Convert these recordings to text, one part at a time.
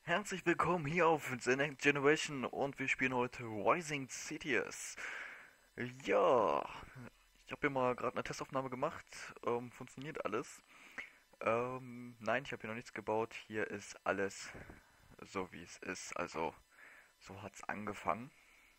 Herzlich willkommen hier auf The Next Generation und wir spielen heute Rising Cities. Ja, ich habe hier mal gerade eine Testaufnahme gemacht. Funktioniert alles. Nein, ich habe hier noch nichts gebaut. Hier ist alles so wie es ist. Also, so hat's angefangen.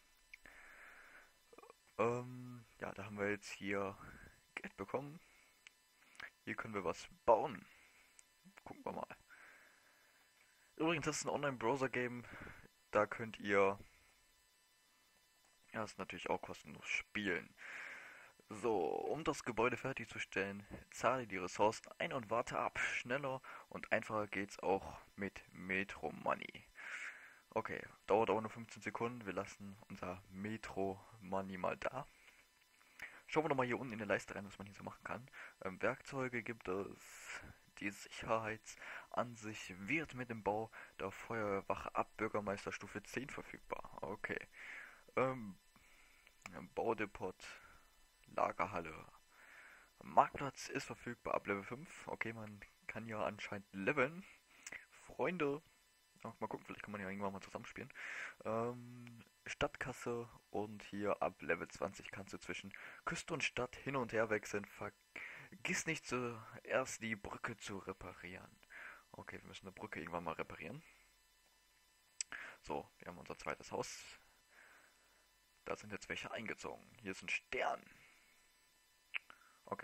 Ja, da haben wir jetzt hier Geld bekommen. Hier können wir was bauen. Gucken wir mal. Übrigens, das ist ein Online-Browser-Game. Da könnt ihr, ja, ist natürlich auch kostenlos spielen. So, um das Gebäude fertigzustellen, zahle die Ressourcen ein und warte ab. Schneller und einfacher geht's auch mit Metro Money. Okay, dauert auch nur 15 Sekunden. Wir lassen unser Metro Money mal da. Schauen wir nochmal hier unten in der Leiste rein, was man hier so machen kann. Werkzeuge gibt es. Die Sicherheitsansicht wird mit dem Bau der Feuerwehrwache ab Bürgermeisterstufe 10 verfügbar. Okay. Ähm, Baudepot, Lagerhalle, Marktplatz ist verfügbar ab Level 5. Okay, man kann ja anscheinend leveln. Freunde. Auch mal gucken, vielleicht kann man ja irgendwann mal zusammenspielen. Stadtkasse und hier ab Level 20 kannst du zwischen Küste und Stadt hin und her wechseln. Vergiss nicht zuerst die Brücke zu reparieren. Okay, wir müssen eine Brücke irgendwann mal reparieren. So, wir haben unser zweites Haus. Da sind jetzt welche eingezogen. Hier ist ein Stern. Okay.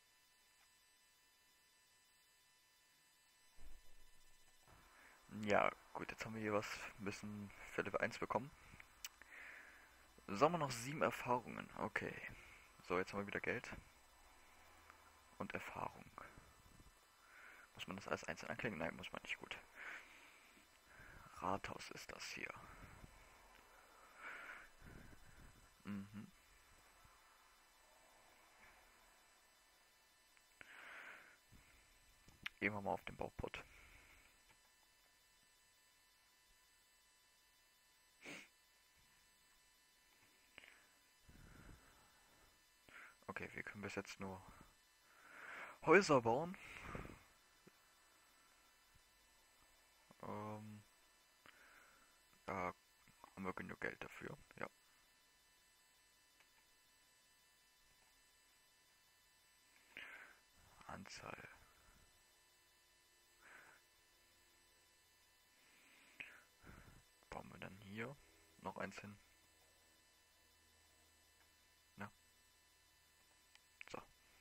Ja, gut, jetzt haben wir hier was, müssen für Level 1 bekommen. So, haben wir noch 7 Erfahrungen. Okay. So, jetzt haben wir wieder Geld und Erfahrung. Muss man das alles einzeln anklicken? Nein, muss man nicht. Gut. Rathaus ist das hier. Mhm. Gehen wir mal auf den Baupot. Okay, wir können bis jetzt nur Häuser bauen. Ähm, da haben wir genug Geld dafür. Ja. Anzahl. Bauen wir dann hier noch eins hin. Ja, so.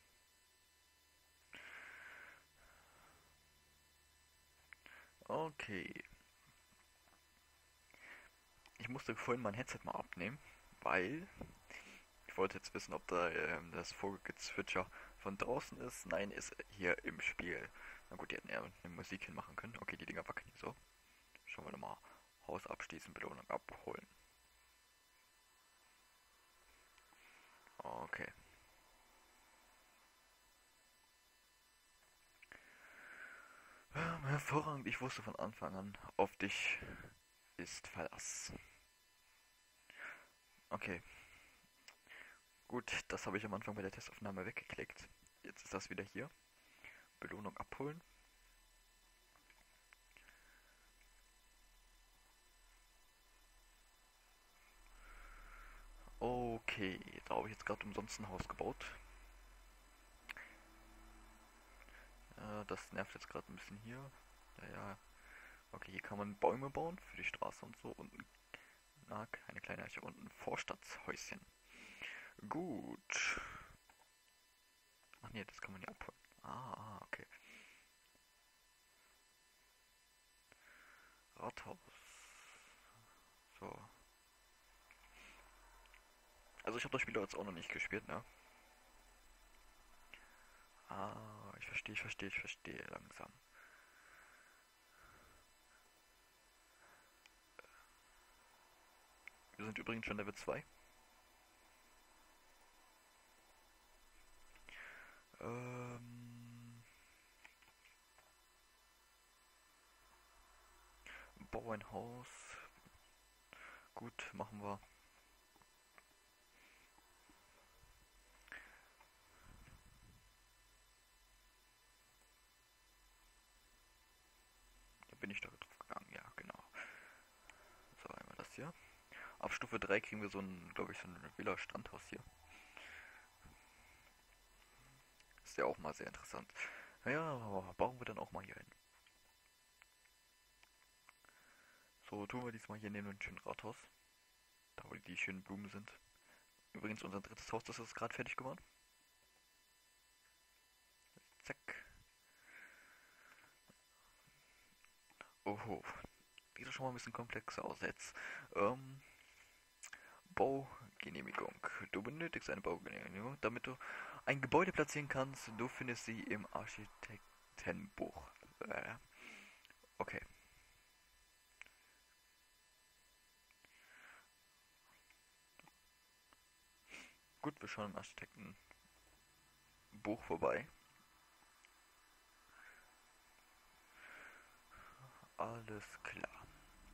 Okay. Ich musste vorhin mein Headset mal abnehmen, weil ich wollte jetzt wissen, ob da das Vogelgezwitscher von draußen ist. Nein, ist hier im Spiel. Na gut, die hätten eher eine Musik hinmachen können. Okay, die Dinger wackeln hier so. Schauen wir doch mal. Haus abschließen, Belohnung abholen. Okay. Hervorragend, ich wusste von Anfang an, auf dich ist Verlass. Okay, gut, das habe ich am Anfang bei der Testaufnahme weggeklickt. Jetzt ist das wieder hier. Belohnung abholen. Okay, da habe ich jetzt gerade umsonst ein Haus gebaut. Das nervt jetzt gerade ein bisschen hier. Naja, okay, hier kann man Bäume bauen für die Straße und so. Und na, eine kleine Eiche und ein Vorstadthäuschen. Gut. Ach nee, das kann man ja abholen. Okay. Rathaus. So. Also ich habe das Spiel jetzt auch noch nicht gespielt, ne? Ich verstehe langsam. Wir sind übrigens schon Level 2. Ähm, Bau ein Haus. Gut, machen wir. Da bin ich doch drauf gegangen, ja, genau. hier. Ab Stufe 3 kriegen wir so ein, glaube ich, so ein Villa-Strandhaus hier. Ist ja auch mal sehr interessant. Naja, bauen wir dann auch mal hier hin. So, tun wir diesmal hier neben dem schönen Rathaus. Da wo die schönen Blumen sind. Übrigens, unser drittes Haus, das ist gerade fertig geworden. Zack. Oho. Sieht doch schon mal ein bisschen komplexer aus jetzt. Ähm, Baugenehmigung. Du benötigst eine Baugenehmigung, damit du ein Gebäude platzieren kannst. Du findest sie im Architektenbuch. Okay. Gut, wir schauen im Architektenbuch vorbei. Alles klar.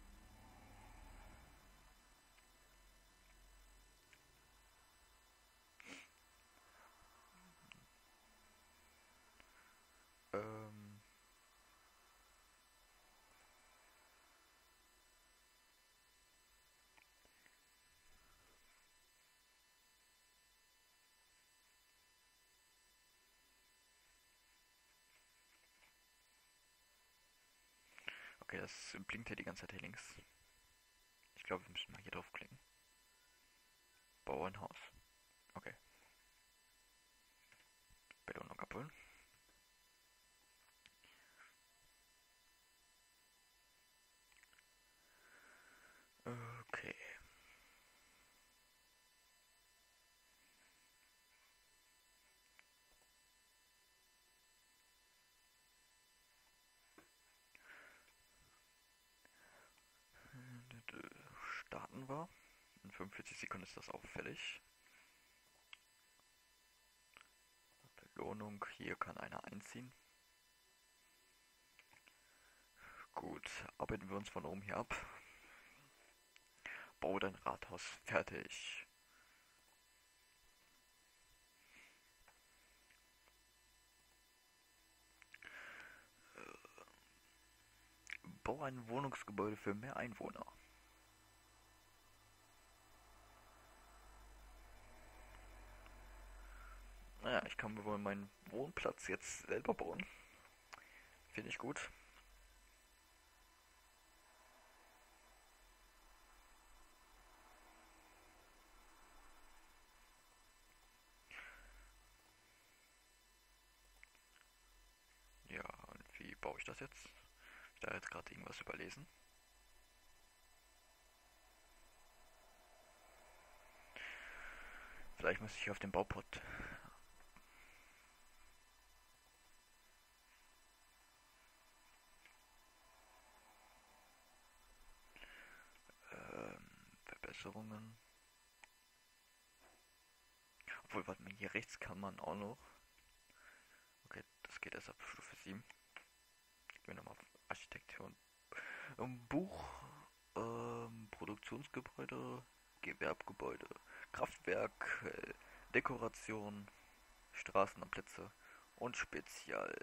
Ähm, okay, das blinkt hier die ganze Zeit hier links. Ich glaube, wir müssen mal hier draufklicken. Bauernhaus. Okay. Belohnung abholen. Okay. Starten wir. In 45 Sekunden ist das auch fertig. Belohnung, hier kann einer einziehen. Gut, arbeiten wir uns von oben hier ab. Bau dein Rathaus fertig. Bau ein Wohnungsgebäude für mehr Einwohner. Naja, ich kann mir wohl meinen Wohnplatz jetzt selber bauen. Finde ich gut. Ja, und wie baue ich das jetzt? Ich da jetzt gerade irgendwas überlesen. Vielleicht muss ich auf den Bauport. Verbesserungen. Obwohl, warte mal, hier rechts kann man auch noch. Okay, das geht erst ab Stufe 7. Gehen wir nochmal auf Architektur. Buch, Produktionsgebäude, Gewerbegebäude, Kraftwerk, Dekoration, Straßen und Plätze und Spezial.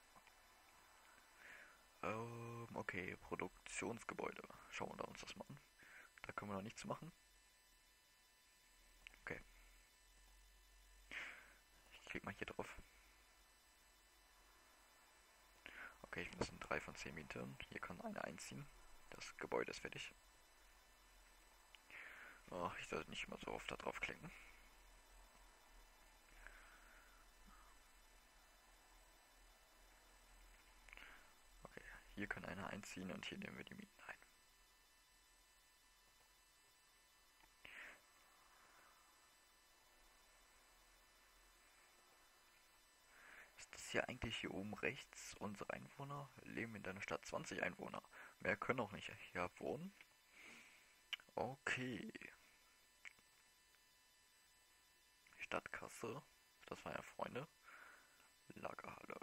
Okay, Produktionsgebäude. Schauen wir uns das mal an. Da können wir noch nichts machen. Okay, ich klicke mal hier drauf. Okay, das sind 3 von 10 Mietern. Hier kann einer einziehen. Das Gebäude ist fertig. Oh, ich sollte nicht immer so oft da drauf klicken. Okay, hier kann einer einziehen und hier nehmen wir die Mieten ein. Ist das hier eigentlich hier oben rechts? Unsere Einwohner leben in deiner Stadt 20 Einwohner. Mehr können auch nicht hier wohnen. Okay. Stadtkasse. Das waren ja Freunde. Lagerhalle.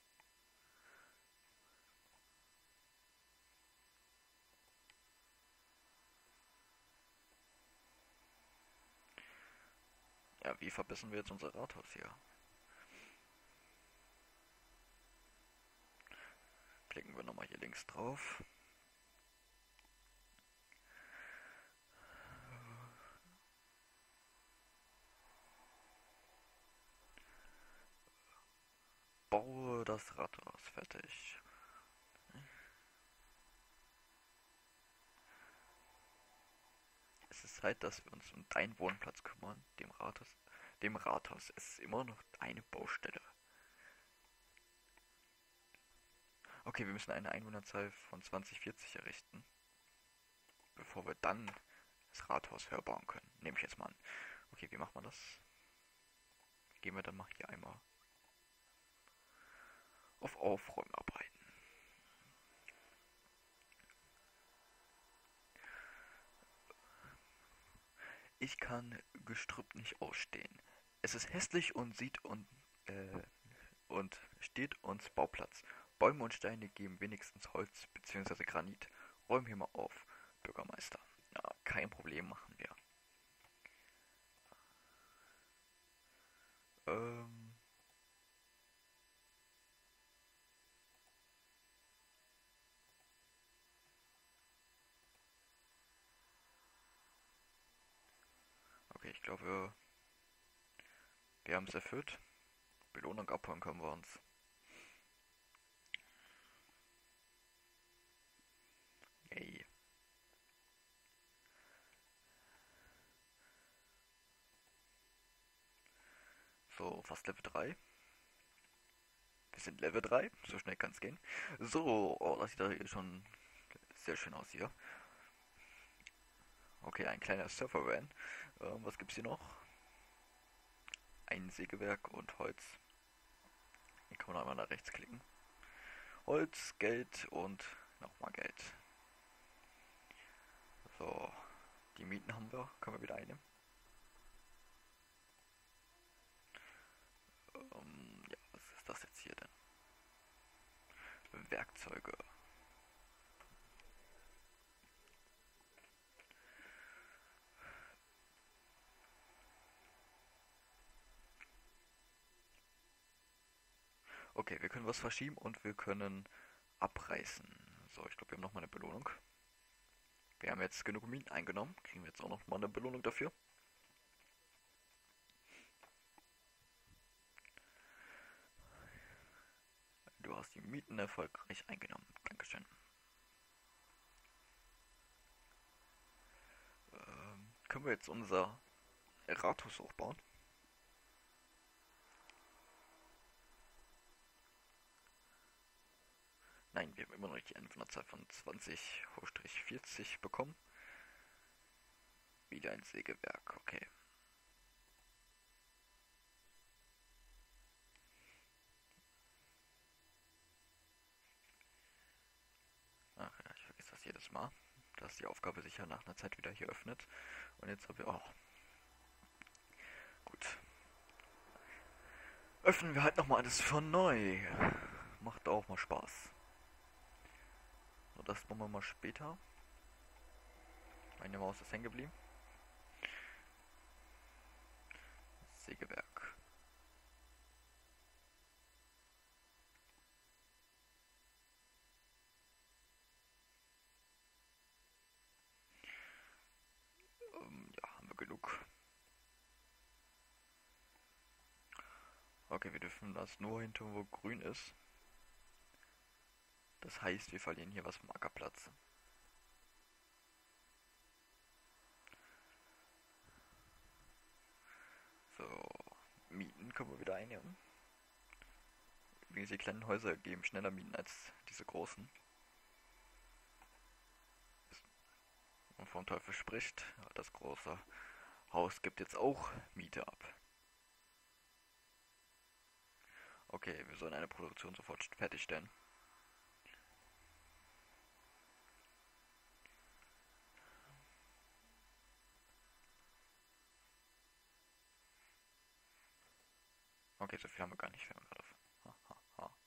Ja, wie verbessern wir jetzt unser Rathaus hier? Klicken wir nochmal hier links drauf. Das Rathaus, fertig. Es ist Zeit, dass wir uns um deinen Wohnplatz kümmern, dem Rathaus. Dem Rathaus. Es ist immer noch eine Baustelle. Okay, wir müssen eine Einwohnerzahl von 2040 errichten, bevor wir dann das Rathaus höher bauen können. Nehme ich jetzt mal an. Okay, wie macht man das? Gehen wir dann mal hier einmal auf Aufräumarbeiten. Ich kann Gestrüpp nicht ausstehen. Es ist hässlich und und steht uns Bauplatz. Bäume und Steine geben wenigstens Holz bzw. Granit. Räum hier mal auf, Bürgermeister. Ja, kein Problem, machen wir. Ähm, okay, ich glaube, wir haben es erfüllt. Belohnung abholen können wir uns. Yay. So, fast Level 3. Wir sind Level 3, so schnell kann es gehen. So, oh, das sieht doch schon sehr schön aus hier. Okay, ein kleiner Surfer-Van. Was gibt's hier noch? Ein Sägewerk und Holz. Hier kann man einmal nach rechts klicken. Holz, Geld und nochmal Geld. So, die Mieten haben wir. Können wir wieder einnehmen. Ja, was ist das jetzt hier denn? Werkzeuge. Okay, wir können was verschieben und wir können abreißen. So, ich glaube, wir haben nochmal eine Belohnung. Wir haben jetzt genug Minen eingenommen. Kriegen wir jetzt auch nochmal eine Belohnung dafür. Du hast die Mieten erfolgreich eingenommen. Dankeschön. Können wir jetzt unser Rathaus hochbauen? Nein, wir haben immer noch nicht die Einwohnerzahl von 20/40 bekommen. Wieder ein Sägewerk, okay. Ach ja, ich vergesse das jedes Mal, dass die Aufgabe sich ja nach einer Zeit wieder hier öffnet. Und jetzt haben wir auch. Gut. Öffnen wir halt nochmal alles von neu. Macht auch mal Spaß. So, das machen wir mal später. Meine Maus ist hängen geblieben. Sägewerk. Ja, haben wir genug. Okay, wir dürfen das nur hinter, wo grün ist. Das heißt, wir verlieren hier was vom Ackerplatz. So, Mieten können wir wieder einnehmen. Übrigens, die kleinen Häuser geben schneller Mieten als diese großen. Und vom Teufel spricht, das große Haus gibt jetzt auch Miete ab. Okay, wir sollen eine Produktion sofort fertigstellen. Okay, so viel haben wir gar nicht. Wir haben gerade auf. Ha, ha, ha.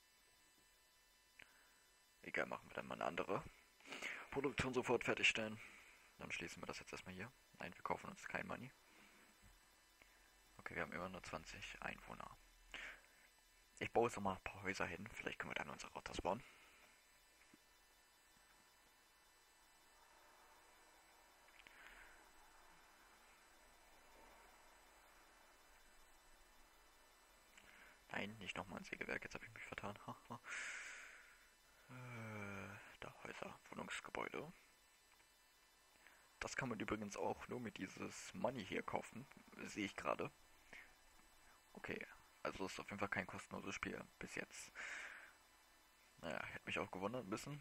Egal, machen wir dann mal eine andere Produktion sofort fertigstellen. Dann schließen wir das jetzt erstmal hier. Nein, wir kaufen uns kein Money. Okay, wir haben immer nur 20 Einwohner. Ich baue jetzt noch mal ein paar Häuser hin. Vielleicht können wir dann unser Rathaus bauen. Nein, nicht nochmal ein Sägewerk, jetzt habe ich mich vertan. Da Häuser, Wohnungsgebäude. Das kann man übrigens auch nur mit dieses Money hier kaufen, sehe ich gerade. Okay, also ist auf jeden Fall kein kostenloses Spiel bis jetzt. Naja, hätte mich auch gewundert ein bisschen.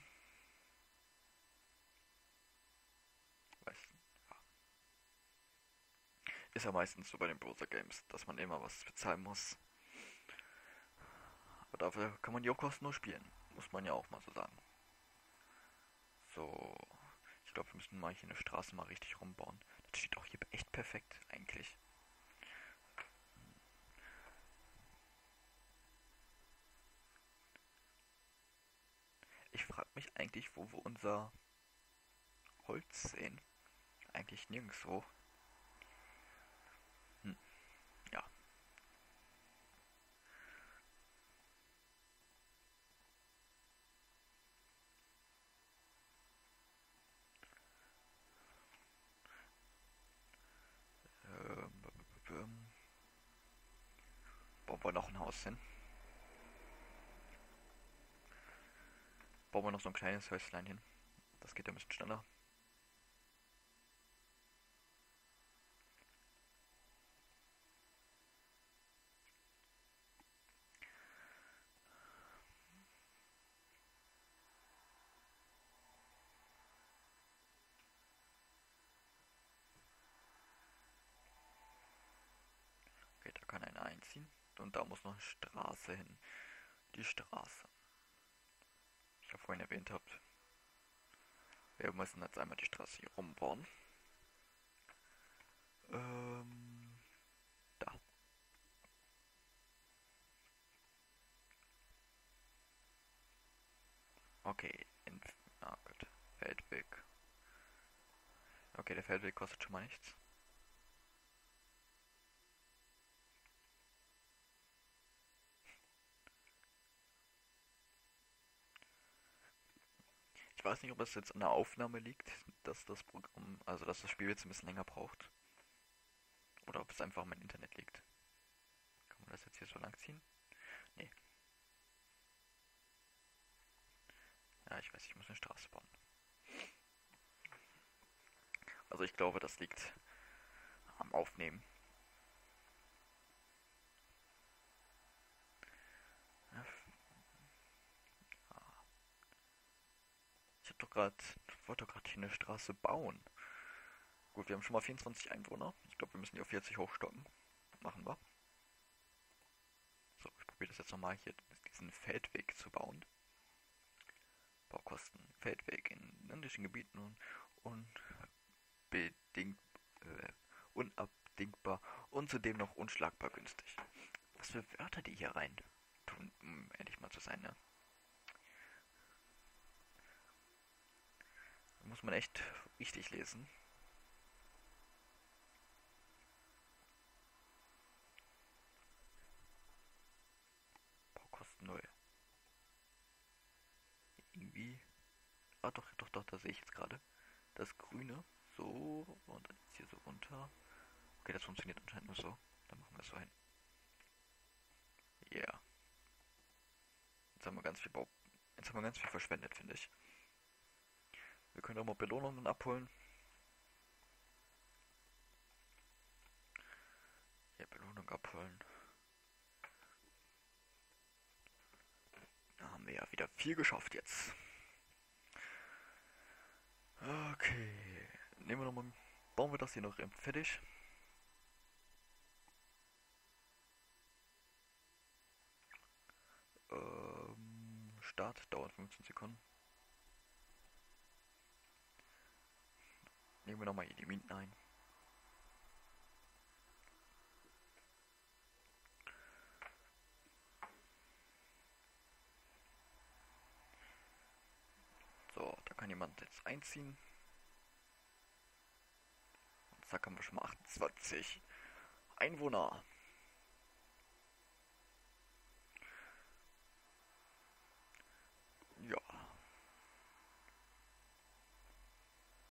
Weiß, ja. Ist ja meistens so bei den Browser Games, dass man immer was bezahlen muss. Aber dafür kann man die auch kostenlos spielen. Muss man ja auch mal so sagen. So, ich glaube, wir müssen mal hier eine Straße mal richtig rumbauen. Das steht auch hier echt perfekt eigentlich. Ich frage mich eigentlich, wo wir unser Holz sehen. Eigentlich nirgendwo. Hm, ja. Ähm, Bauen wir noch ein Haus hin. Bauen wir noch so ein kleines Häuslein hin. Das geht ja ein bisschen schneller. Okay, da kann einer einziehen. Und da muss noch eine Straße hin. Die Straße. Ich ja vorhin erwähnt habt. Wir müssen jetzt einmal die Straße hier rumbauen. Ähm, da. Okay, ah Gott. Feldweg. Okay, der Feldweg kostet schon mal nichts. Ich weiß nicht, ob es jetzt an der Aufnahme liegt, dass das Programm, also dass das Spiel jetzt ein bisschen länger braucht. Oder ob es einfach am Internet liegt. Kann man das jetzt hier so lang ziehen? Nee. Ja, ich weiß, ich muss eine Straße bauen. Also ich glaube, das liegt am Aufnehmen. Ja, wollte doch gerade hier eine Straße bauen. Gut, wir haben schon mal 24 Einwohner. Ich glaube, wir müssen die auf 40 hochstocken. Machen wir. So, ich probiere das jetzt nochmal hier, diesen Feldweg zu bauen. Baukosten. Feldweg in ländlichen Gebieten unbedingt, unabdingbar und zudem noch unschlagbar günstig. Was für Wörter die hier rein tun, um ehrlich mal zu sein, ne? Da muss man echt richtig lesen. Baukosten null. Irgendwie. Ah, doch, doch, doch, da sehe ich jetzt gerade. Das Grüne. So. Und dann jetzt hier so runter. Okay, das funktioniert anscheinend nur so. Dann machen wir es so hin. Ja. Yeah. Jetzt haben wir ganz viel Jetzt haben wir ganz viel verschwendet, finde ich. Wir können auch mal Belohnungen abholen. Ja, Belohnung abholen. Da haben wir ja wieder viel geschafft jetzt. Okay. Nehmen wir nochmal. Bauen wir das hier noch fertig. Start dauert 15 Sekunden. Nehmen wir nochmal hier die Mieten ein. So, da kann jemand jetzt einziehen. Und zack, haben wir schon mal 28 Einwohner.